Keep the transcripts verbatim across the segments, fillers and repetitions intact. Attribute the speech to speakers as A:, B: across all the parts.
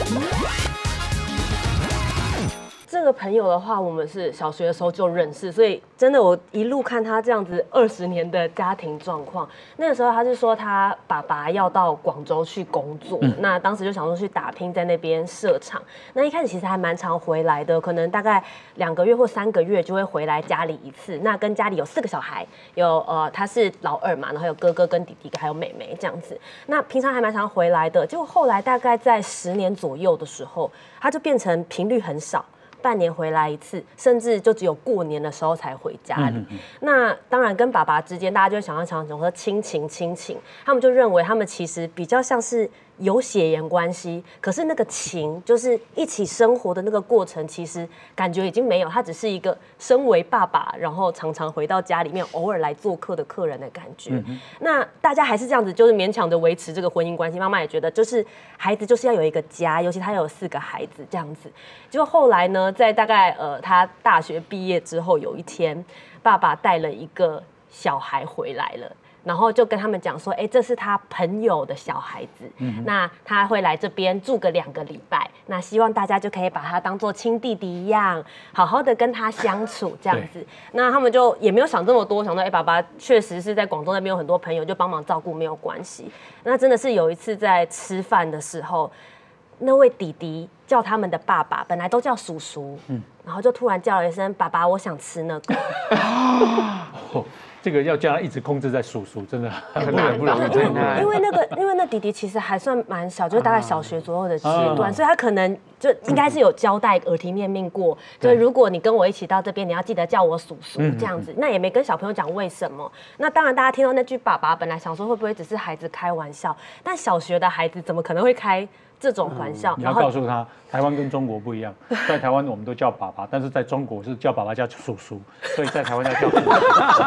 A: 这个朋友的话，我们是小学的时候就认识，所以真的我一路看他这样子二十年的家庭状况。那个时候他是说他爸爸要到广州去工作，嗯、那当时就想说去打拼，在那边设厂。那一开始其实还蛮常回来的，可能大概两个月或三个月就会回来家里一次。那跟家里有四个小孩，有呃他是老二嘛，然后有哥哥跟弟弟还有妹妹这样子。那平常还蛮常回来的，结果后来大概在十年左右的时候，他就变成频率很少。半年回来一次，甚至就只有过年的时候才回家里。嗯嗯嗯那当然跟爸爸之间，大家就会想要想讲说亲情亲情，他们就认为他们其实比较像是有血缘关系，可是那个情就是一起生活的那个过程，其实感觉已经没有，他只是一个身为爸爸，然后常常回到家里面偶尔来做客的客人的感觉。嗯嗯那大家还是这样子，就是勉强的维持这个婚姻关系。妈妈也觉得，就是孩子就是要有一个家，尤其他有四个孩子这样子。结果后来呢，在大概呃他大学毕业之后，有一天，爸爸带了一个小孩回来了。然后就跟他们讲说，哎，这是他朋友的小孩子，嗯、那他会来这边住个两个礼拜，那希望大家就可以把他当做亲弟弟一样，好好的跟他相处这样子。那他们就也没有想这么多，想到哎，爸爸确实是在广州那边有很多朋友，就帮忙照顾，没有关系。那真的是有一次在吃饭的时候，那位弟弟叫他们的爸爸，本来都叫叔叔，嗯、然后就突然叫了一声爸爸，我想吃那个。
B: 这个要叫他一直控制在叔叔，真的很不
A: 难，
B: 不容易。
A: 因为因为那个因为那弟弟其实还算蛮小，就是大概小学左右的阶段，啊、所以他可能就应该是有交代耳提面命过，就是如果你跟我一起到这边，你要记得叫我叔叔这样子。那也没跟小朋友讲为什么。那当然，大家听到那句爸爸，本来想说会不会只是孩子开玩笑，但小学的孩子怎么可能会开这种玩笑？
B: 嗯、你要告诉他，台湾跟中国不一样，在台湾我们都叫爸爸，但是在中国是叫爸爸叫叔叔，所以在台湾要叫叔叔。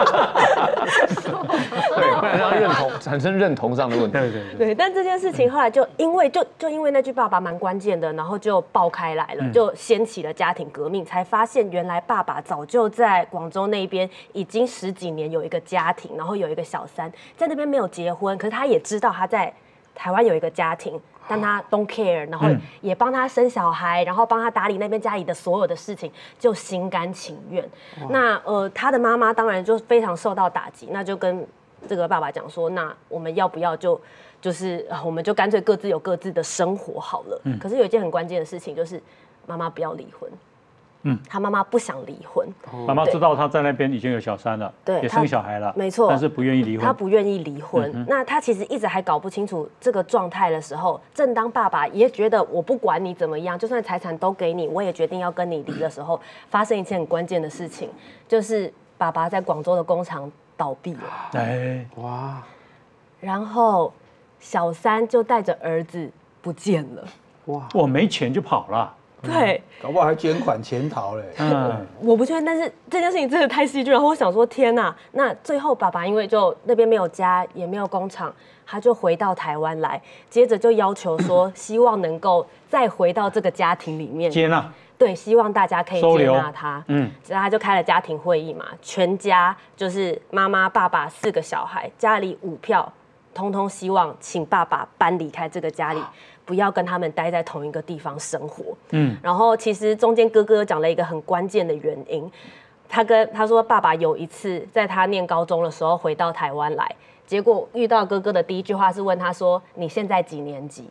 C: 对，不然让认同产生认同上的问题。
B: 对对对。
A: 对，但这件事情后来就因为就就因为那句爸爸蛮关键的，然后就爆开来了，就掀起了家庭革命，才发现原来爸爸早就在广州那边已经十几年有一个家庭，然后有一个小三，在那边没有结婚，可是他也知道他在台湾有一个家庭。但他 don't care， 然后也帮他生小孩，然后帮他打理那边家里的所有的事情，就心甘情愿。那呃，他的妈妈当然就非常受到打击，那就跟这个爸爸讲说，那我们要不要就就是我们就干脆各自有各自的生活好了。嗯、可是有一件很关键的事情，就是妈妈不要离婚。嗯，他妈妈不想离婚。
B: 妈妈知道他在那边已经有小三了，对，也生小孩了，
A: 没错，
B: 但是不愿意离婚。
A: 他不愿意离婚。嗯、那他其实一直还搞不清楚这个状态的时候，正当爸爸也觉得我不管你怎么样，就算财产都给你，我也决定要跟你离的时候，发生一件很关键的事情，就是爸爸在广州的工厂倒闭了。哎，哇！然后小三就带着儿子不见了。
B: 哇！我没钱就跑了。
A: 对，
D: 搞不好还捐款潜逃嘞。
A: 嗯，我不确定，但是这件事情真的太戏剧。然后我想说，天哪！那最后爸爸因为就那边没有家，也没有工厂，他就回到台湾来，接着就要求说，希望能够再回到这个家庭里面
B: 接纳。
A: 对，希望大家可以接纳他。嗯，所以他就开了家庭会议嘛，全家就是妈妈、爸爸四个小孩，家里五票，通通希望请爸爸搬离开这个家里。不要跟他们待在同一个地方生活。嗯，然后其实中间哥哥讲了一个很关键的原因，他跟他说，爸爸有一次在他念高中的时候回到台湾来，结果遇到哥哥的第一句话是问他说：“你现在几年级？”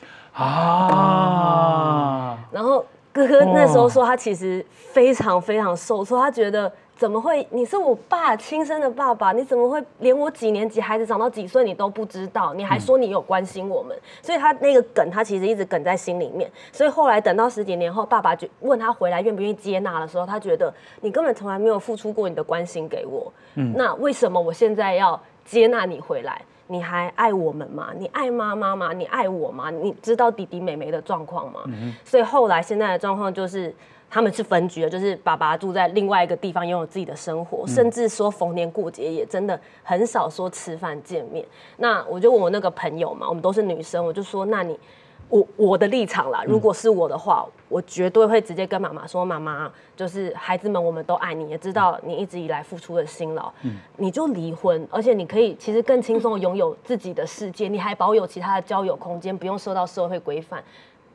A: 啊，然后哥哥那时候说他其实非常非常受挫，他觉得。怎么会？你是我爸亲生的爸爸，你怎么会连我几年级孩子长到几岁你都不知道？你还说你有关心我们，嗯、所以他那个梗他其实一直梗在心里面。所以后来等到十几年后，爸爸就问他回来愿不愿意接纳的时候，他觉得你根本从来没有付出过你的关心给我，嗯、那为什么我现在要接纳你回来？你还爱我们吗？你爱妈妈吗？你爱我吗？你知道弟弟妹妹的状况吗？嗯、所以后来现在的状况就是。他们是分居的，就是爸爸住在另外一个地方，拥有自己的生活，嗯、甚至说逢年过节也真的很少说吃饭见面。那我就问我那个朋友嘛，我们都是女生，我就说，那你，我我的立场啦，如果是我的话，嗯、我绝对会直接跟妈妈说，妈妈，就是孩子们，我们都爱你，也知道你一直以来付出的辛劳，嗯、你就离婚，而且你可以其实更轻松的拥有自己的世界，你还保有其他的交友空间，不用受到社会规范。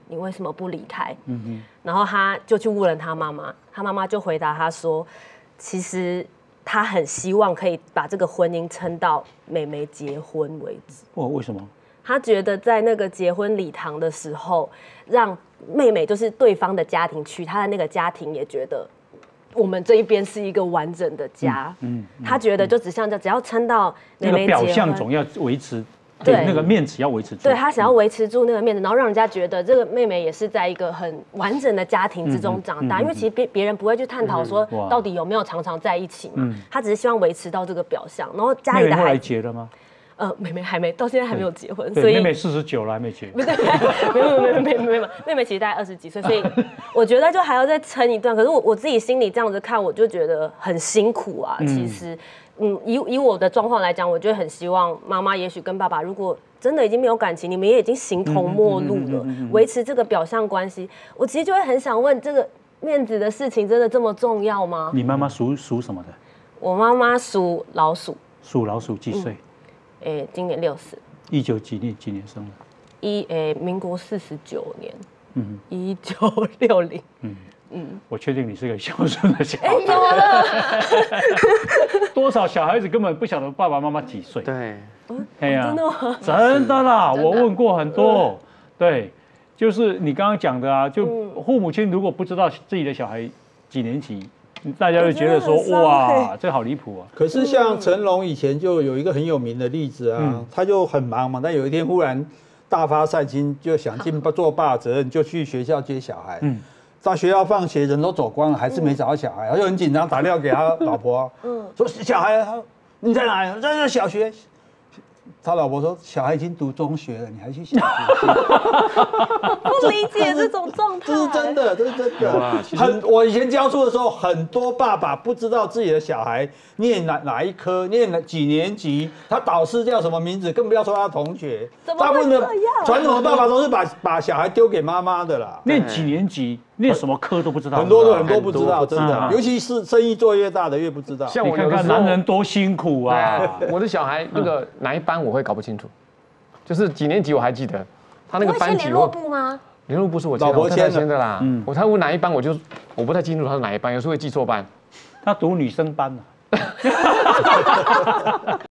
A: 你为什么不离开？嗯嗯，然后他就去问了他妈妈，他妈妈就回答他说，其实他很希望可以把这个婚姻撑到妹妹结婚为止。
B: 哦，为什么？
A: 他觉得在那个结婚礼堂的时候，让妹妹就是对方的家庭去，他的那个家庭也觉得我们这一边是一个完整的家。嗯，嗯嗯他觉得就只像这，只要撑到妹妹结婚，
B: 那个表象总要维持。对，那个面子要维持住。
A: 对他想要维持住那个面子，然后让人家觉得这个妹妹也是在一个很完整的家庭之中长大。因为其实别别人不会去探讨说到底有没有常常在一起嘛，他只是希望维持到这个表象。然后家里的孩子
B: 妹妹后来结了吗？
A: 呃，妹妹还没，到现在还没有结婚，
B: 所以妹妹四十九了还没结。
A: 不对，没有没有没有没有没有，妹妹其实大概二十几岁，所以我觉得就还要再撑一段。可是我我自己心里这样子看，我就觉得很辛苦啊。其实，嗯，以以我的状况来讲，我就很希望妈妈也许跟爸爸，如果真的已经没有感情，你们也已经形同陌路了，维持这个表象关系，我其实就会很想问，这个面子的事情真的这么重要吗？
B: 你妈妈属属什么的？
A: 我妈妈属老鼠。
B: 属老鼠几岁？嗯
A: 诶、欸，今年六十。
B: 一九几年几年生的？
A: 一诶、欸，民国四十九年。嗯，一九六零。嗯
B: 嗯，我确定你是个孝顺的小孩。
A: 哎、欸，怎么了？
B: 多少小孩子根本不晓得爸爸妈妈几岁。
C: 对。
B: 哎呀，
A: 真的吗？
B: 真的啦，我问过很多。对，就是你刚刚讲的啊，就父母亲如果不知道自己的小孩几年级。大家就觉得说哇，这好离谱啊！
D: 可是像成龙以前就有一个很有名的例子啊，嗯、他就很忙嘛，但有一天忽然大发善心，就想尽做爸的责任，就去学校接小孩。嗯，到学校放学人都走光了，还是没找到小孩，他就很紧张，打电话给他老婆，嗯，说小孩你在哪里？在那小学。他老婆说：“小孩已经读中学了，你还去小学？”
A: 不理解这种状态。
D: 这是真的，这是真的。很，我以前教书的时候，很多爸爸不知道自己的小孩念哪哪一科，念哪几年级，他导师叫什么名字，更不要说他同学。
A: 大部分的
D: 传统的爸爸都是把把小孩丢给妈妈的啦。
B: 念几年级，念什么科都不知道。
D: 很多都很多不知道，真的。尤其是生意做越大的越不知道。
B: 像我看看男人多辛苦啊！
C: 我的小孩那个哪一班我会搞不清楚，就是几年级我还记得，他那个班级
A: 联络簿吗？
C: 联络簿是我老婆签的啦。嗯，我他问哪一班，我就我不太清楚他是哪一班，有时候会记错班。
B: 他读女生班啊。